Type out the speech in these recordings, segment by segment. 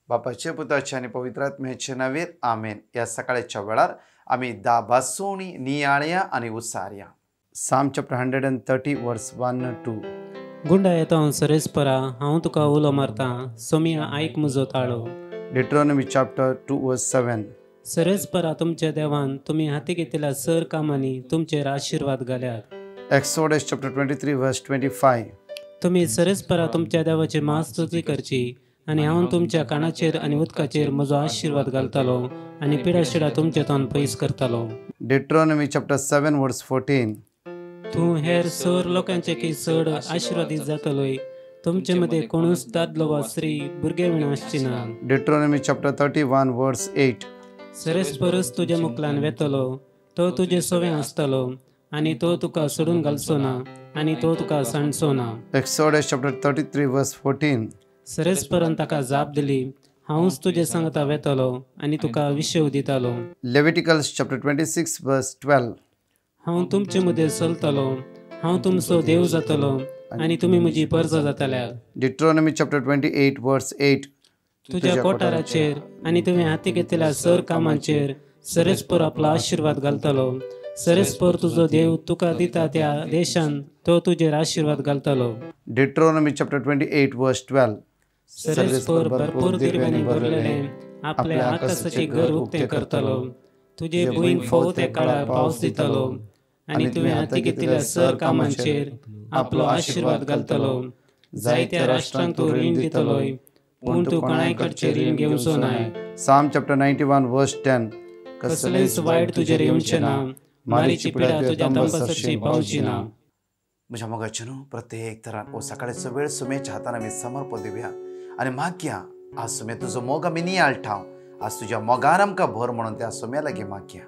बापाचे पुताचे आणि पवित्र आत्म्याचे नावे आमेन. या सकाळच्या वेळार आम्ही दाबासोणी नियाळ्या आणि उसार्या. साम चॅप्टर 130 वर्स 1-2. गुंडा येता सरेस्परा हांव तुका उलो मारता सोमिया आयक म्हजो ताळो. डिट्रोनॉमी चॅप्टर 2 वर्स 7. सरेस्परा तुमच्या देवान तुम्ही हाती घेतलेल्या सर कामांनी तुमचेर आशीर्वाद घाल्यात. एक्सोडस चॅप्टर 23 वर्स 25. तुम्ही सरेस्परा तुमच्या देवाची मास्तुती करची आणि हांव तुमच्या कानाचेर आणि उदकाचेर म्हजो आशीर्वाद घालतालो आणि पिडाशिडा तुमचे तोंड पयस करतालो. डिट्रोनॉमी चॅप्टर 7 वर्स 14. तूं हेर सर लोकांचे की चड आशीर्वादीत जातलोय. तुमचे मध्ये कोणूच दादलो वा स्त्री भुरगे विणा आसची ना. डिट्रोनॉमी चॅप्टर 31 वर्स 8. सरेस्परस तुजे मुखलान वेतलो, तो तुजे सोवे आसतलो आणि तो तुका सोडून घालचो ना आणि तो तुका सांडचो ना. एक्सोडस चॅप्टर 33 वर्स 14. सरेस्परान ताका जाप दिली, हांवूच तुजे सांगता वेतलो आणि तुका विशेव दितालो. लेविटिकल्स चॅप्टर 26 वर्स 12. हांव तुमचे मदें चलतलो, हांव तुमचो देव जातलो आणि तुमी म्हजी परजा जातल्यात. डिट्रोनॉमी चॅप्टर 28 वर्स 8. तुज्या कोठाराचेर आणि तुवें हाती घेतलेल्या सर कामांचेर सरेस्पर आपलो आशीर्वाद घालतलो. सरेस्पर तुजो देव तुका दिता त्या देशान तो तुजेर आशीर्वाद घालतलो. डिट्रोनॉमी चॅप्टर 28 वर्स 12. सरेस्पर भरपूर दिरव्यांनी भरलेले आपले आकाशाचे घर उक्ते करतलो. तुझे भुंयग फोव ते काळार पावस दितलो आणि तुवें हाती घेतलेल्या सर कामांचेर आपलो आशीर्वाद घालतलो. जायत्या राष्ट्रांक तूं रीण दितलोय, पूण तूं कोणाय कडचें रीण घेवचो नाय. साम चॅप्टर 91 वर्स 10. कसलेच वायट तुजेर येवचें ना, मारीची पिडा तुज्या तंबसरशी पावची ना. म्हज्या मोगाचेनू प्रत्येक तरान ओ सकाळचो वेळ सुमेच्या हातान आमी समर्पण दिवया आनी मागया आज सुमे तुजो मोग आमी नियाळ ठाव. आज तुज्या मोगार आमकां भर म्हणून त्या सुम्या लागीं मागया.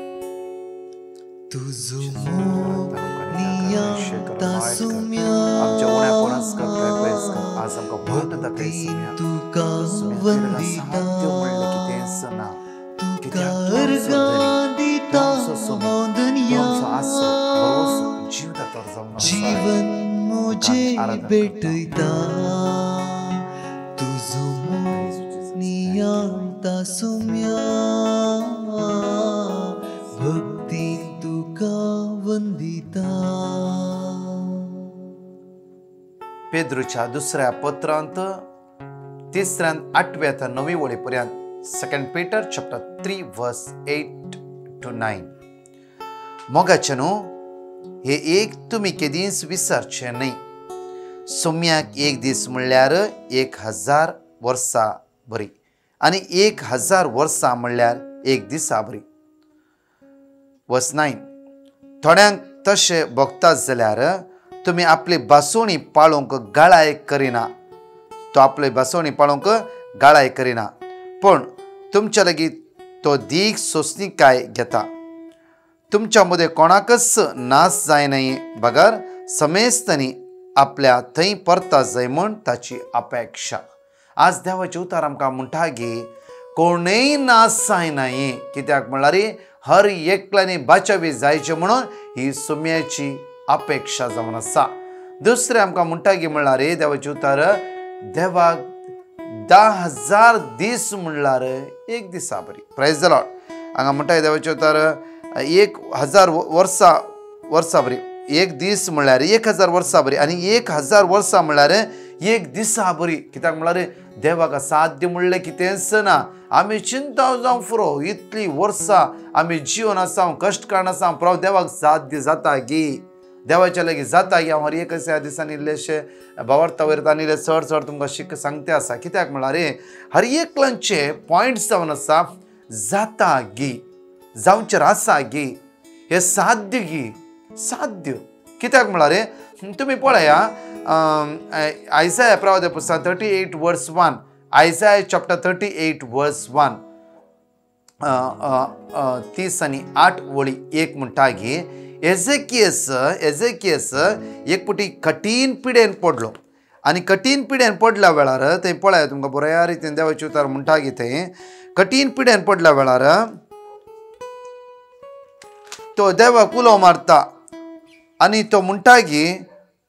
तुझो मोग नियाळता सुम्या, आमच्या उण्यापणास कर पयस कर. आज आमकां भोट दाखय सुम्या. तुका वंदिता, ना तुका अर्घा दिता वंदनिया. जीवन मोजे भेटयता तुझो मोग नियाळता सुम्या, भक्ती तुका वंदिता. पेद्रूच्या दुसऱ्या पत्रांत 3-8 वळी पर्यंत 2 Peter chapter 3 verse 8-9. मोगाचेनू हे एक तुमी केदींच विसरचे न्ही. सोम्याक एक दीस म्हणल्यार 1000 वर्सां बरी आनी 1000 वर्सां म्हणल्यार एक दिसा बरी. वर्स 9. थोड्यांक तशे भोगतात जाल्यार तुमी आपली बासोणी पाळोवंक गाळाय करिना. तो आपली बासोणी पाळोवंक गाळाय करिना, पण तुमच्या लागीं तो दीक सोंसणीकाय घेता. तुमच्या मदें कोणाकच नास जायनाय बगार समेस्तनी आपल्या थंय परता जाय म्हण ताची अपेक्षा. आज देवाचे उतार आमकां म्हणटा की कोणूय नास जायनाय, कित्याक म्हळ्यार हर एकल्यानी बाचावी जायचे म्हणून ही सुम्याची अपेक्षा जावन आसा. दुसरें आमकां म्हणटा की म्हळ्यार देवाचे उतार देवाक 10,000 दीस म्हणल्यार एक दिसा बरी. Praise the Lord. हांगा म्हणटा देवाचे उतार 1000 वर्सां बरी, एक दीस म्हणल्यार 1000 वर्सां बरी आनी 1000 वर्सां म्हणल्यार एक दिसा बरी. कित्याक म्हळ्यार देवाक असाध्य म्हणलें कितेंच ना. आमी चिंता जावं फुरो इतली वर्सां आमी जिवन आसा, कश्ट काडून आसा, प्रभू देवाक साध्य जाता गी. देवाच्या लागीं जाता की हांव हर एक दिसांनी इल्लेशे भावार्था वयर आनी चड तुमकां सांगते आसा. कित्याक म्हळ्यार हर एकल्यांचे पॉयंट्स जावन आसा जाता गी, जावचेर आसा गी, हे साध्य गी, साध्य. कित्याक म्हळ्यार तुमी पळया आयसाया प्रवादी पुस्तक 38 वर्स 1. आयसाया चॅप्टर 38 वर्स 1. 30-8 वळी 1 म्हणटा की एजेकियस एक पुटी कठीण पिडेन पडलो आनी कठीण पिडेन पडल्या वेळार थंय पळया तुमकां बऱ्या रितीन देवाचे उतार म्हणटा की थंय कठीण पिडेन पडल्या वेळार तो देवाक उलो मारता आनी तो म्हणटा की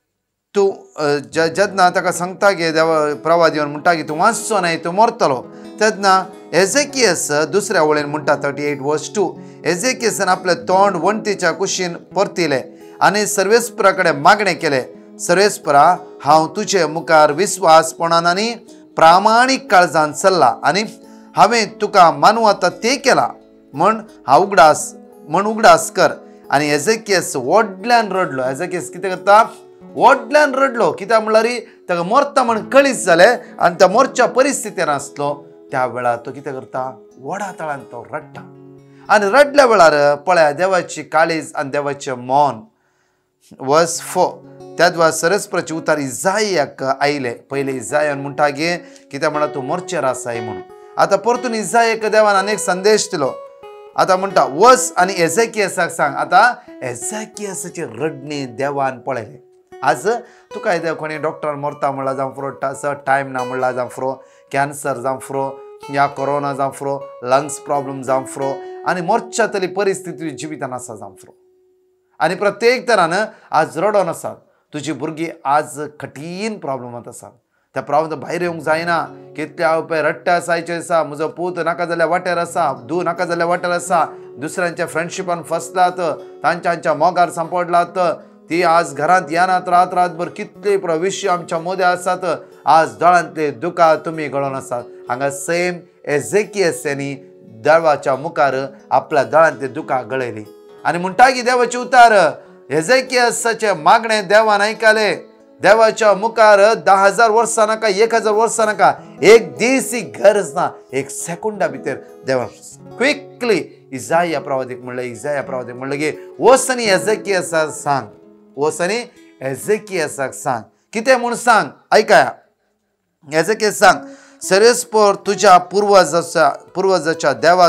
तूं जेन्ना ताका सांगता की देवा प्रवादी म्हणटा की तूं वाचचो न्हय, तूं मरतलो. तेन्ना एझेकियस दुसऱ्या वळेन म्हणटा 38:2 एझेकियसान आपले तोंड वणटीच्या कुशीन परतिले आनी सर्वेस्परा कडेन मागणें केलें, सर्वेस्परा, हांव तुजे मुखार विस्वासपणान आनी प्रामाणीक काळजान चल्ला आनी हांवें तुका मानूं आतां तें केलां म्हण उगडास कर. आनी एझेकियस व्हडल्यान रडलो. एझेकियस कितें करता? व्हडल्यान रडलो. कित्याक म्हणल्यार ताका मरता म्हण कळीत जालें आनी त्या मरच्या परिस्थितीन आसलो. त्या वेळार तो कितें करता? व्हडा तळान तो रडटा. आनी रडल्या वेळार पळया देवाची काळीज आनी देवाचें मौन. वर्स 4 त्या वेळार सर्वेस्पराचें उतर इसायाक आयलें. पयलें इसायान म्हणटा गे कित्याक म्हणल्यार तूं मरचेर आसाय म्हणून. आतां परतून इसायाक देवान आनीक संदेश दिलो. आतां म्हणटा वस आनी एझेकियसाक सांग. आतां एझेकियसाची रडणी देवान पळयलें. आज तुका येदे कोणी डॉक्टर मरता म्हणल्यार जावं फुरो टायम ना म्हणल्यार जावं फुरो कॅन्सर जावं फुरो या कोरोना जावं फुरो लंग्स प्रॉब्लम जावं फुरो आनी मरच्या तरी परिस्थिती जिवितान आसा जावं फुरो आनी प्रत्येक तरान आज रडोन आसात. तुजी भुरगीं आज कठीण प्रॉब्लमांत आसात. त्या प्रॉब्लम भायर येवंक जायना. कितले हांव पळय रडट्या आसायचे आसा. म्हजो पूत नाका जाल्यार वाटेर आसा, धूव नाका जाल्यार वाटेर आसा, दुसऱ्यांच्या फ्रेंडशिपान फसलात, तांच्या मोगार सांपडलात. ती आज घरांत येनात रातभर. कितले विशय आमच्या मदें आसात. आज दोळांतले दुकां तुमी गळोन आसात. हांगा सेम एझेकियसांनी देवाच्या मुखार आपल्या दोळांतले दुकां गळयलीं आनी म्हणटा की देवाचे उतार एझेकियसाचे मागणे देवान आयकले. देवाच्या मुखार 10,000 वर्सां नाका, 1,000 वर्सां नाका, एक दीस ही गरज ना, एक सेकंडा भितर देवा क्विकली इसाया प्रवादीक म्हणलें की वच आनी एझेकियसाक सांग. वच आनी एझेकियसाक सांग. कितें म्हूण सांग? ऐकाया. एझेकियस सांग, सर्वेस्पर तुज्या पुर्वजाच्या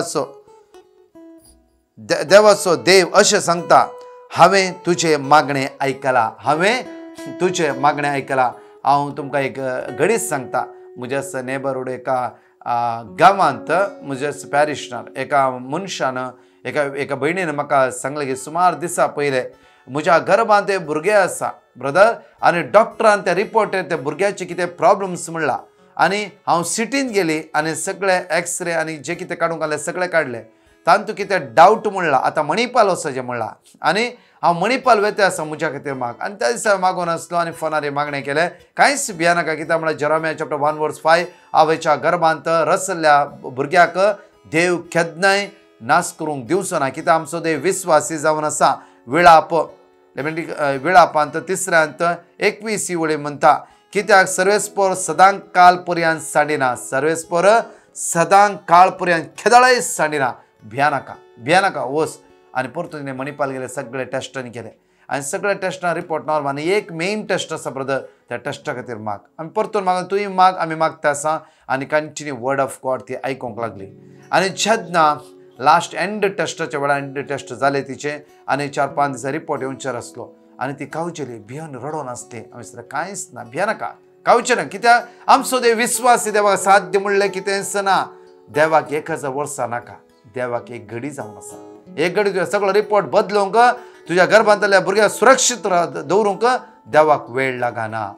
देवाचो देव अशें सांगता, हांवें तुजें मागणें आयकलां. हांव तुमकां एक घडीच सांगता. म्हज्या नेबरहूड एका गांवांत म्हज्या पॅरिशनार एका मनशान एका भयणीन म्हाका सांगलें की सुमार दिसा पयले म्हज्या गर्भांत एक भुरगें आसा ब्रदर आनी डॉक्टरान त्या रिपोर्टेर त्या भुरग्याचे कितें प्रॉब्लम्स म्हणला आनी हांव सिटीन गेली आनी सगळे एक्सरे आनी जे कितें काडूंक आहलें सगळें काडलें. तांतू कितें डावट म्हणला. आतां मणिपाल वचचें म्हणला आनी हांव मणिपाल वेते आसा म्हज्या खातीर माग. आनी त्या दिसा मागून आसलो आनी फोनार मागणें केलें. कांयच भियानाका. कित्याक म्हळ्यार जेरेमिया चॅप्टर 1:5 आवयच्या गर्भांत रसल्ल्या भुरग्याक देव केन्नाय नाश करूंक दिवचो ना. कित्याक आमचो देव विस्वासी जावन आसा. विळापांत 3 21 वळी म्हणटा कित्याक सर्वेस्पर सदांच काळ पर्यंत सांडिना. सर्वेस्पर सदांच काळ पर्यंत केदळय सांडिना. भियानाका वस. आनी परतून मणिपाल गेले. सगळे टेस्टांनी केले आनी सगळे टेस्टां रिपोर्ट नॉर्मल. आनी एक मेन टेस्ट आसा ब्रदर. त्या टेस्टा खातीर माग. आमी परतून मागून तुवें माग आमी मागता आसा आनी कंटिन्यू वर्ड ऑफ गॉड ती आयकूंक लागली. आनी जेन्ना लास्ट एंड टेस्टाच्या वेळार एंड टेस्ट जाले तिचे आनी 4-5 दिसा रिपोर्ट येवचेर आसलो आनी ती कावचेली भियोन रडोन आसली. हांवें कांयच ना, भियानाका, कावचें ना. कित्याक आमचो देव विस्वासी. देवाक साध्य म्हणलें कितेंच ना. देवाक 1,000 वर्सां नाका. देवाक एक घडी जावन आसा. एक घडी तुवें सगळो रिपोर्ट बदलूंक तुज्या गर्भांतल्या भुरग्याक सुरक्षीत दवरूंक देवाक वेळ लागना.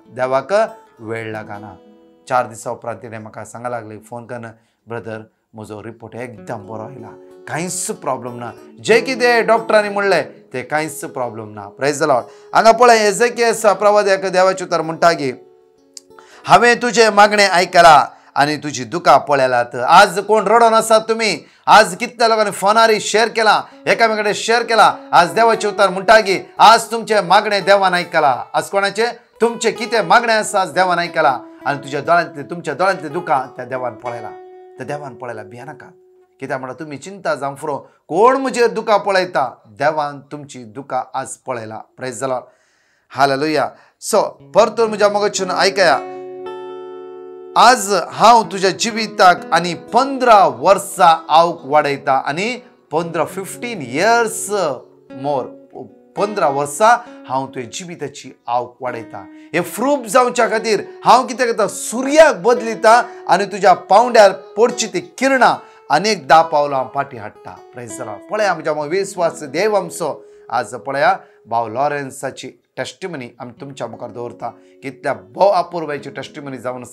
4 दिसा उपरांत तिणें म्हाका सांगूंक लागली फोन करून, ब्रदर म्हजो रिपोर्ट एकदम बरो आयला, कांयच प्रॉब्लेम ना. जे कितें डॉक्टरांनी म्हणलें तें कांयच प्रॉब्लेम ना. Praise the Lord. हांगा पळय एझेकियस प्रवाद्याक देवाचें उतर म्हणटा की हांवें तुजें मागणें आयकलां आनी तुजी दुकां पळयलात. आज कोण रडोन आसात तुमी? आज कितल्या लोकांनी फोनार शेअर केला, एकामेकांनी शेअर केला. आज देवाचें उतर म्हणटा की आज तुमचें मागणें देवान आयकलां. आज कोणाचें? तुमचें कितें मागणें आसा आज देवान आयकलां आनी तुमच्या दोळ्यांतलीं दुकां त्या देवान पळयलां. त्या देवान पळयलां. भियानाका. कित्याक म्हणल्यार तुमी चिंता जावं फुरो कोण म्हजेर दुकां पळयता. देवान तुमची दुकां आज पळयलां. Praise the Lord. Hallelujah. So परतून म्हज्या मोगाचें आयकया. आज हांव तुज्या जिविताक आनी 15 वर्सां आवक वाडयता आनी 15 years मोर 15 वर्सां हांव तुवें जिविताची आवक वाडयता. हे प्रूफ जावच्या खातीर हांव कितें करता? सुर्याक बदलिता आनी तुज्या पावंड्यार पडची ती किरणां अनेक 10 पावलां फाटी हाडटा. Praise the Lord. पळया आमच्या विश्वास देव आमचो. आज पळया भाव लॉरेन्साची टेस्टिमनी आमी तुमच्या मुखार दवरता. कितल्या भोव अपुर्बाची टेस्टिमनी जावन आसा.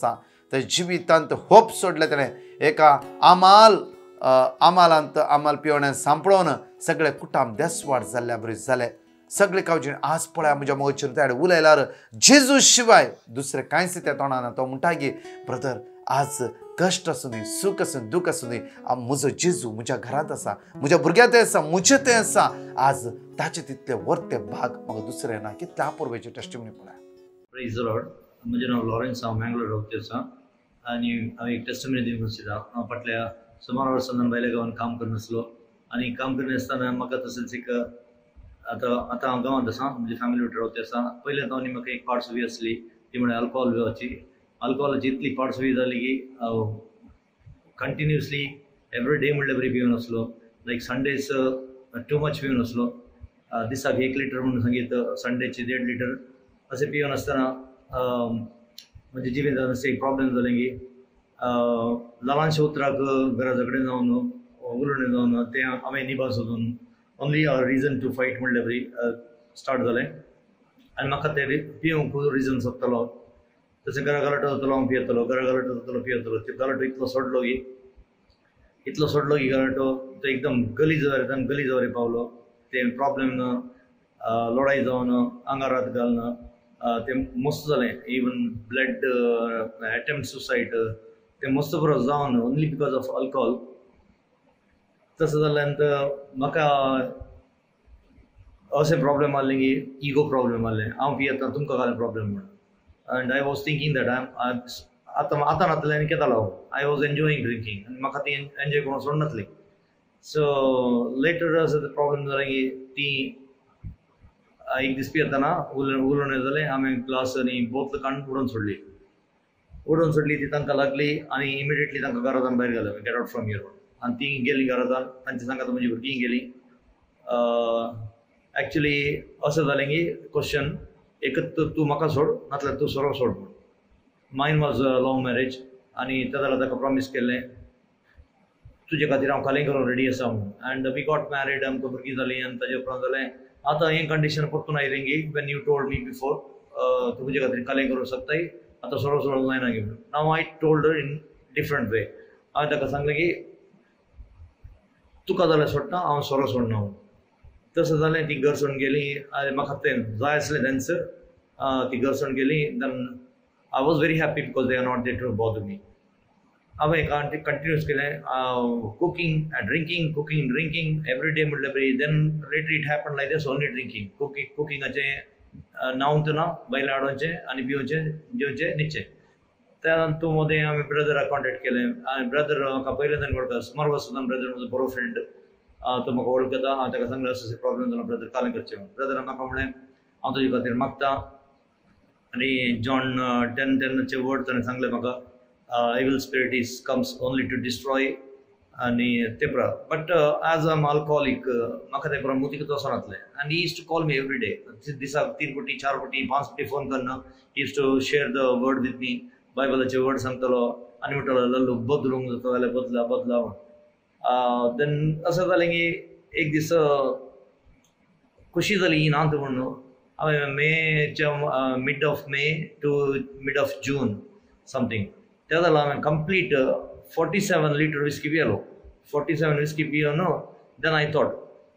त्या जिवितांत होप सोडले ताणें एका आमालांत आमाल पिवण्यान सांपळोवन सगळे कुटाम देसवाड जाल्ल्या बरी जाले. सगळे कावचे आज पळय म्हज्या मोगचेर त्या उलयल्यार जेजू शिवाय दुसरें कांयच त्या तोंडाना. तो म्हणटा की ब्रदर आज कश्ट आसूं दी, सूख आसूं, दूख आसूं दी, म्हजो जेजू म्हज्या घरांत आसा, म्हज्या भुरग्यां तें आसा, म्हजें तें आसा. आज ताचे तितले वर्ते भाग म्हाका दुसरें ना. कितले अपुर्वेचे टेस्टिमनी पळय. Praise the Lord. म्हजें नांव लॉरेन्स, हांव मँगलोर रावपी आसा आनी हांव एक टेस्टिमनी दिवंक सोदतां. हांव फाटल्या सुमार वर्सां भायल्या गांवांत काम करनासलो आनी काम करनासतना म्हाका तशेंच एक आतां हांव गांवांत आसा, म्हजे फॅमिली वांगडा रावपी आसा. पयल्या तावनी म्हाका एक पार्ट्सवी आसली, ती म्हळ्यार अल्कोहॉलाची इतली पार्ट्सवी जाली की हांव कंटिन्युअसली एवरी डे म्हणल्यार बरी पिवन आसलो. लायक संडेज टू मच पिवन आसलो. दिसाक 1 लिटर म्हणून सांगीत, संडेचे 1.5 लिटर अशें पिवन आसतना म्हणजे जिवीतांत अशें एक प्रॉब्लेम जालें की ल्हानशे उतराक घरा झगडे जावन उलोवणें जावन तें हांवें निभाव सोदून ओन्ली रिजन टू फायट म्हणल्यार बरी स्टार्ट जालें. आनी म्हाका तें पिवंक रिजन सोदतालो. तशें घरा गलाटो जातालो, हांव पियेतालो, घरा गलाटो जातालो, पियेतालो. ते गलाटो इतलो सोडलो की गलाटो तो एकदम गलीजावर पावलो. ते प्रॉब्लेम लढाई जावन आंगार हात घालना ते मस्त जालें. इवन ब्लड अटेम्प्ट सुसायड ते मस्त बरो जावन ओन्ली बिकॉज ऑफ अल्कोहॉल. तसं जाल्यानंतर म्हाका अशें प्रॉब्लेम आसलें की इगो प्रॉब्लेम आसलें. हांव पियेता, तुमकां घालें प्रॉब्लेम म्हणून. And I was thinking that आतां नातलें आनी केतालो. I was enjoying drinking आनी म्हाका ती एन्जॉय करून सोडनासली. सो लेटर असो प्रॉब्लेम जालें की ती एक दीस पियेतना उलोवणें जालें. हांवें ग्लास आनी बोतल काडून उडोवन सोडली. ती तांकां लागली आनी इमिडिएटली तांकां घरांतल्यान भायर घालें, गेट आउट फ्रॉम हियर. आनी ती गेली घरांत. तांचे सांगात म्हजी भुरगीं गेली. एक्चुली असं जालें की क्वेश्चन एक तूं म्हाका सोड नाजाल्यार तूं सोरो सोड म्हूण. मायन वॉज लव्ह मॅरेज आनी त्या जाल्यार ताका प्रॉमीस केल्लें तुजे खातीर हांव खालें करूंक रेडी आसा म्हणून. एंड वी गॉट मॅरीड, आमकां भुरगीं जालीं आनी ताजे उपरांत जालें. आतां हें कंडिशन परतून आयलें की when you told me before तुजे खातीर खालें करूंक शकताय, आतां सोरो सोडूंक जायना गे म्हणून. Now I told her in different way. हांवें ताका सांगलें की तुका जाल्यार सोडटा, हांव सोरो सोडना म्हणून. तसं जालें. ती घर सोडून गेली. म्हाका तें जाय आसलें तेंच. ती घर सोडून गेली. Then I was very happy because they are not there to bother me. हांवें कंटिन्यूस केलें कुकींग ड्रिंकींग एवरी डे म्हणल्यार बरी. Then later it happen like this only drinking. कुकिंगाचें नांव ना, बायलें हाडोवचें आनी पिवचें, जेवचें, न्हिदचें. त्या तूं मदें हांवें ब्रदराक कॉन्टेक्ट केलें. आनी ब्रदर म्हाका पयलेंच्यान वळखता. सुमार वर्सां ब्रदर म्हजो बरो फ्रेंड. तो म्हाका वळखता. हांव ताका सांगलें असो प्रॉब्लेम जालो ब्रदर, कालें करचें म्हणून. ब्रदरान म्हाका म्हणलें हांव तुजे खातीर मागता. आनी जॉन 10:10 वर्ड ताणें सांगलें म्हाका evil spirit comes only to destroy आनी ते पुरा. बट एज एम अल्कोहॉलिक म्हाका ते पुरा मुतीक वचनातलें. आनी he use to call me every day. दिसाक 3 फावटी 4 फावटी 5 फावटी फोन करना. He use to share the word with me. बायबलाचे वर्ड सांगतलो आनी म्हणटलो लल्लू बदलूंक जाता जाल्यार बदला म्हूण. देन असं जालें की एक दीस खुशी जाली ही नात म्हणून. हांवें मेच्या mid of May to mid of June something त्या जाल्यार हांवें कंप्लीट 47 लिटर विस्की पियेलो. 47 विस्की पियोन देन आय थॉट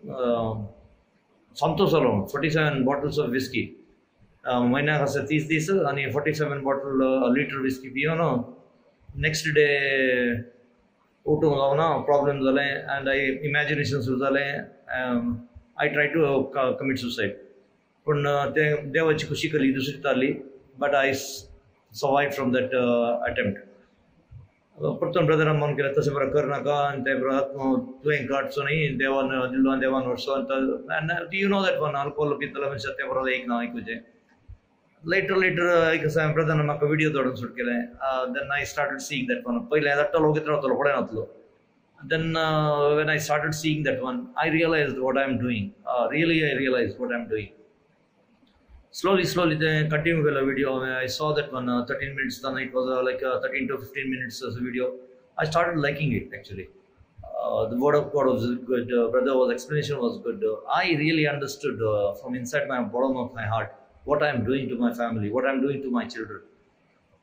संतोष जालो. 47 बॉटल्स ऑफ विस्की म्हयन्याक आसा 30 दीस आनी 47 लिटर विस्की पियोन नेक्स्ट डे उठूंक जावना. प्रॉब्लेम जालें एंड इमॅजिनेशन सुरू जालें. I try to commit suicide. पूण तें देवाची खुशी केली दुसरी तारली. But I survived from that attempt. परतून ब्रदरान मन केलें तशें बरें करनाका आनी ते तुवें काडचो न्ही, देवान दिल्लो आनी देवान व्हरचो. And you know that one alcohol पितालो मनशां तें बरों एक ना आयकुचें. लेटर एक ब्रदरान म्हाका व्हिडियो धाडून सूट केलें. Then I started seeing that one. पयलें धाडटालो ओगीत रावतालो, फुडें नातलो. Then when I started seeing that one, I realized what I'm doing. Really, I realized what I'm doing. Slowly, then continue with the video. I saw that one 13 minutes. Then it was like 13 to 15 minutes as a video. I started liking it actually. The word of God was good. Brother's explanation was good. I really understood from inside my bottom of my heart what I'm doing to my family, what I'm doing to my children.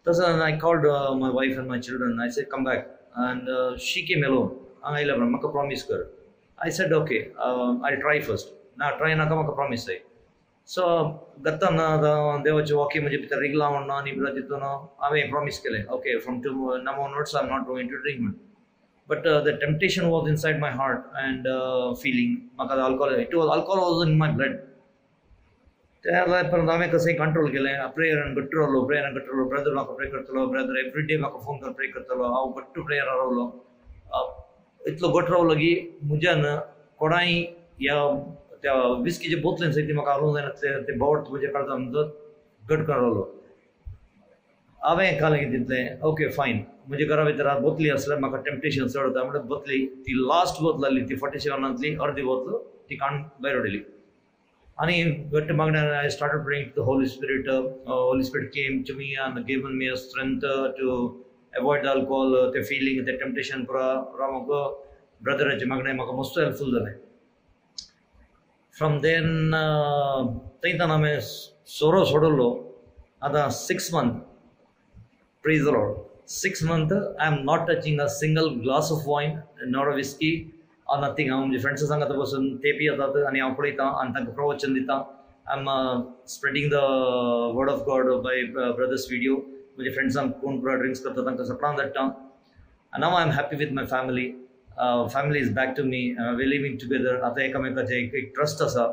तसं I called my wife and my children. I said, come back. And she came alone. आयला म्हणून म्हाका promise कर. I said, okay, I'll try first. ना try नाका म्हाका promise जाय. So गत्ताना देवाची वॉकी म्हणजे भितर रिगला म्हणून आनी तितून हांवें प्रॉमिस केलें, okay from now onwards I am not going to drink म्हणून. But the temptation was inside my heart and feeling म्हाका alcohol was in my blood. त्या पर्यंत हांवें कसंय कंट्रोल केलें. प्रेयरान घट्ट रावलो. ब्रदर म्हाका प्रे करतलो. ब्रदर एवरी डे म्हाका फोन करून प्रे करतलो. हांव घट्ट प्रेयरान रावलो. इतलो घट्ट रावलो की म्हज्यान कोणाय ह्या त्या विस्कीच्या बोतलेन सयत म्हाका हालोवंक जायना. ते बोट म्हजे काळजान घट करून रावलो. हांवें काल कितें दितलें, ओके फायन. म्हज्या घरा भितर बोतली आसल्यार म्हाका टेम्पटेशन चड जाता म्हणल्यार बोतली ती लास्ट बोतल आसली ती 47तली अर्दी बोतल ती काडून भायर उडयली. आनी घट्ट मागण्यान I started praying to the Holy Spirit. Holy Spirit came to me and given me a strength to avoid the alcohol. ते फिलींग ते टेम्पटेशन पुरा म्हाका ब्रदराचे मागणे म्हाका मस्त हेल्पफूल जालें. फ्रॉम देन थंयच्यान हांवें सोरो सोडलो. आतां 6 months, praise the Lord, 6 months I am not touching a single glass of wine, nor a whiskey or nothing. हांव म्हणजे फ्रेंड्सा सांगात बसून ते पियेतात आनी हांव पळयतां आनी तांकां प्रवचन दितां. I am spreading the word of God by brothers video. म्हणजे फ्रेंड्सांक कोण पुरा ड्रिंक्स करता तांकां सपळां धाडटां. आनी now I am happy with my family. Family is back to me. We living together. आतां एकामेकाचें एक ट्रस्ट आसा.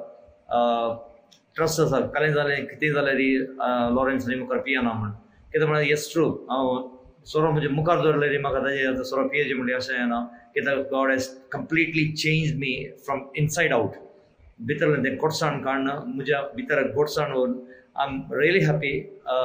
कालें जालें कितेंय जाल्यार लॉरेन्स आनी मुखार पियेना म्हण. कित्याक म्हळ्यार येस ट्रू. हांव सोरो म्हणजे मुखार दवरलें म्हाका ताजेर आतां सोरो पियेचें म्हणलें अशें येना. कित्याक God has completely change me from inside out. भितरलें तें गोडसाण काडना म्हज्या भितर गोडसाण व्हरून I am really happy.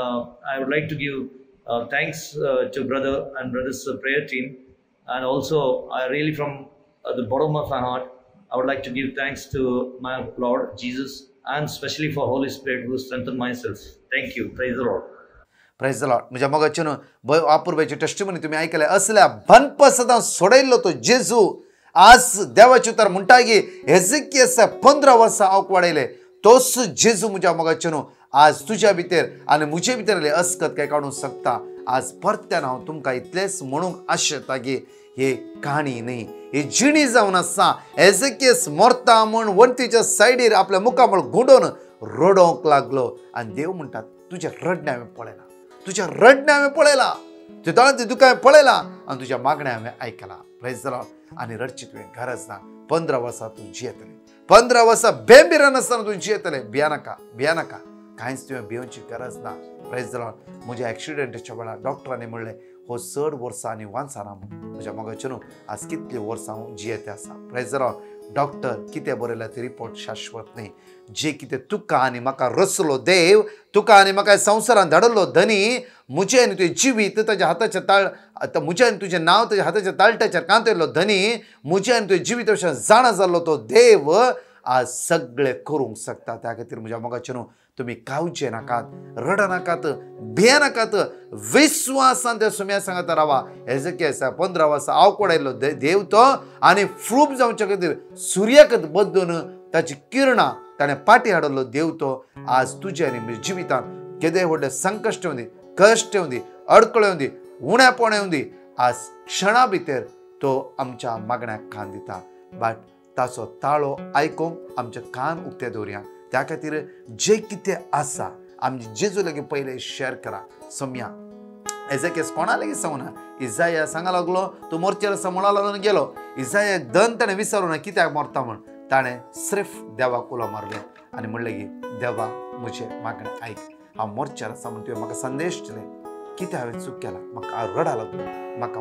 I would like to give thanks to brother and brothers prayer team. And also, I really from the bottom of my heart, I would like to give thanks to my Lord Jesus and especially for Holy Spirit who strengthened myself. Thank you. Praise the Lord. Praise the Lord. म्हज्या मोगाचें अपूर्वेची testimony तुमी आयकले. असल्या बनप सदां सोडयल्लो तो जेजू आज देवाचे उतर म्हणटा की हेजिकियास 15 वर्सां हांव वाडयले तोच जेजू म्हज्या मोगाचें आज तुज्या भितर आनी म्हजे भितर अस्कत काय काडूंक शकता. आज परत्यान हांव तुमकां इतलेंच म्हणूंक आशेता की हे काणी न्ही, ही जिणी जावन आसा. हेजिकियास मरता म्हूण वणटीच्या सायडीर आपल्या मुखामळ गुंडोवन रडोंक लागलो आनी देव म्हणटा तुजें रडणें हांवें पळयलां. तुज्या रडणें हांवें पळयलां. तुज्या दोळ्यांतलें दुकां हांवें पळयलां आनी तुज्या मागण्या हांवें आयकलां. Praise the Lord. आनी रडची तुवें गरज ना. 15 वर्सां तूं जियेतलें. 15 वर्सां बेंबिरान आसतना तूं जियेतलें. भिया नाका. कांयच तुवें भिवची गरज ना. Praise the Lord. म्हज्या एक्सिडेंटाच्या वेळार डॉक्टरांनी म्हणलें हो 6 वर्सां आनी वांचा ना म्हणून. म्हज्या मोगाचें आज कितलीं वर्सां हांव जियेतें आसा. Praise the Lord. डॉक्टर कितें बरयल्या ते रिपोर्ट शाश्वत न्ही. जे कितें तुका आनी म्हाका रचलो देव, तुका आनी म्हाका संवसारांत धाडलो धनी, म्हजें आनी तुजें जिवीत ताच्या हाताच्या म्हजें आनी तुजें नांव ताच्या हाताच्या ताळट्याचेर कांतयल्लो धनी, म्हजें आनी तुजें जिवीत अशें जाणा जाल्लो तो देव आज सगळें करूंक शकता. त्या खातीर म्हज्या मोगाचें तुमी कावचे नाकात, रडनाकात, भिये नाकात. विश्वासान त्या सुम्या सांगात रावा. हेजिकियास 15 वर्सां हांव कोडायल्लो देव तो आनी फ्रूप जावचे खातीर सुर्याक बदलून ताची किरणां ताणें पाटी हाडलो देव तो आज तुज्या आनी म्हज्या जिवितांत केदे व्हडले संकश्ट येवं दी, कश्ट येवं दी, अडकळ्यो येवं दी, उणेपण येवं दी, आज क्षणा भितर तो आमच्या मागण्याक कान दिता. बट ताचो ताळो आयकूंक आमचे कान उक्ते दवरया. त्या खातीर जे कितें आसा आमचे जेजू लागीं पयलें शेअर करा. सम्या हेजिकियास कोणा लागीं सांगूना. इसाया सांगा लागलो तूं मोर्चेर आसा म्हणा लागून गेलो. इसाया दन ताणें विचारूं ना कित्याक मरता म्हण. ताणें सिर्फ देवाक उलो मारलें आनी म्हणलें की देवा म्हजें मागणें आयक. हांव मोर्चेर आसा म्हण तुवें म्हाका संदेश दिले. कितें हांवें चूक केला. म्हाका रडा लागलो. म्हाका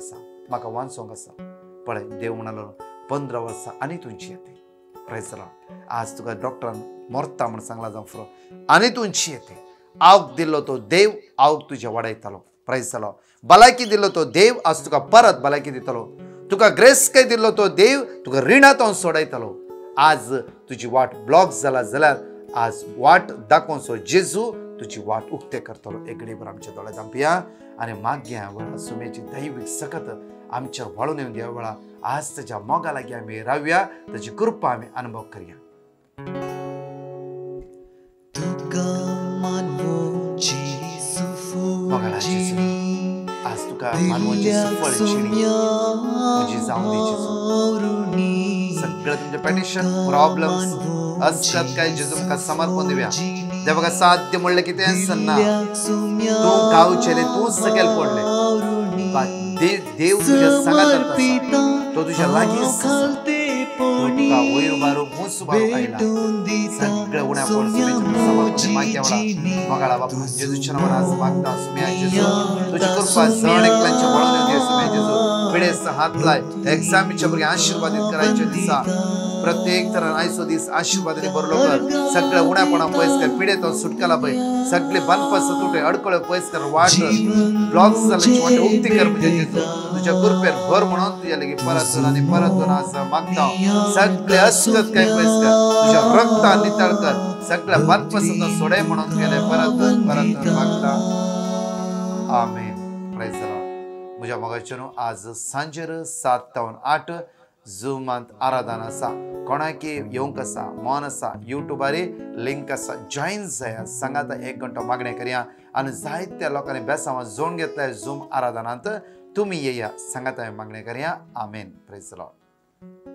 वाचूंक आसा. पळय देव म्हणलो 15 वर्सां आनी तूं जियेतें. Praise the Lord. आज तुका डॉक्टरान मरता म्हण सांगला जावं फुरो आनी तूं जियेतें. आवक दिल्लो तो देव आवक तुजें वाडयतालो. Praise the Lord. भलायकी दिल्लो तो देव आज तुका परत भलायकी दितलो. तुका ग्रेस्कय दिल्लो तो देव तुका रिणांत सोडयतलो. आज तुजी वाट ब्लॉक जाला जाल्यार आज वाट दाखोवचो जेजू तुजी वाट उक्ते करतलो. एक घडी भर आमचे दोळे धांपया आनी मागया वेळा सुमेची दैवीक सकत आमच्या वळून येवन ह्या वेळा आज ताच्या मोगा लागीं आमी रावया. ताची कृपा आमी अनुभव करया. तुका मानवो जेजू फुजी आमकां मानवाची सफळ शिणी म्हजी जावं दीची सगळं तुमचे पेटिशन प्रॉब्लेम्स असतात काय जेजू तुमकां समर्पण दिव्या देवाका साध्य म्हणलें कितें ना तूं गावचेले तूं सकयल पडले देव तुज्या सांगात तो तुज्या लागीं तुका वयर उबारू मूस उबारू आयला सगळं उण्या पडसून मगाळा बापू जेजूच्या नावान आज मागता सुम्या जेजू तुझी कृपा जण एकल्यांच्या बळून दे सुम्या जेजू पिडेस हात लाय एग्जामीच्या भुरग्यांक आशीर्वादीत करायचे दिसा प्रत्येक तरान आयचो दीस आशीर्वादाने भरलो कर सगळं उण्यापणा पयस कर पिडेतो सुटकाला पळय सगळे बनपस तुटे अडकळे पयस कर वाट ब्लॉक्स जाल्याची वाट उक्ती कर म्हणजे जेजू तुझ्या कृपेर भर म्हणून तुझ्या लगी परत आणि परत असं मागता सगळे असतात काय पयस कर तुझ्या रक्ता नितळ कर सगळ्या बनपसाचा सोडे म्हणून गेले परत परत मागता आमेन प्रेज द लॉर्ड म्हज्या मोगाचेनो आज सांजेर 7 ते 8 झूमांत आराधना आसा कोणाकी येवंक आसा मन आसा युट्यूबार लिंक आसा जॉईन जाया सांगात 1 घंटो मागणें करया आनी जायत्या लोकांनी बेसांवां जोडून घेतल्या झूम आराधनांत तुमी येया सांगात मागणें करया आमेन प्रेज द लॉर्ड